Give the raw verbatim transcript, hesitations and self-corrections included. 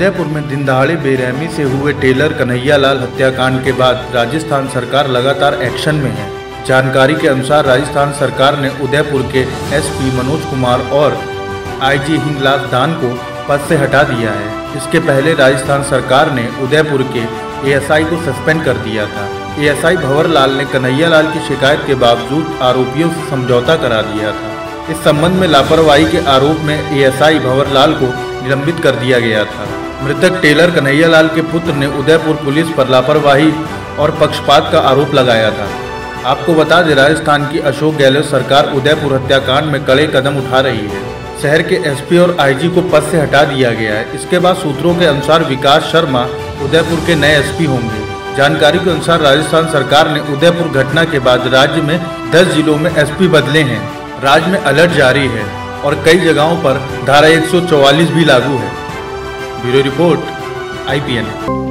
उदयपुर में दिन दहाड़े बेरहमी से हुए टेलर कन्हैयालाल हत्याकांड के बाद राजस्थान सरकार लगातार एक्शन में है। जानकारी के अनुसार राजस्थान सरकार ने उदयपुर के एसपी मनोज कुमार और आईजी हिंगलाज दान को पद से हटा दिया है। इसके पहले राजस्थान सरकार ने उदयपुर के एएसआई को सस्पेंड कर दिया था। एएसआई भंवरलाल ने कन्हैयालाल की शिकायत के बावजूद आरोपियों से समझौता करा दिया था। इस संबंध में लापरवाही के आरोप में एएसआई भंवरलाल को निलंबित कर दिया गया था। मृतक टेलर कन्हैयालाल के पुत्र ने उदयपुर पुलिस पर लापरवाही और पक्षपात का आरोप लगाया था। आपको बता दें, राजस्थान की अशोक गहलोत सरकार उदयपुर हत्याकांड में कड़े कदम उठा रही है। शहर के एसपी और आईजी को पद से हटा दिया गया है। इसके बाद सूत्रों के अनुसार विकास शर्मा उदयपुर के नए एसपी होंगे। जानकारी के अनुसार राजस्थान सरकार ने उदयपुर घटना के बाद राज्य में दस जिलों में एसपी बदले हैं। राज्य में अलर्ट जारी है और कई जगहों पर धारा एक सौ चौवालीस भी लागू है। Bureau report I P N.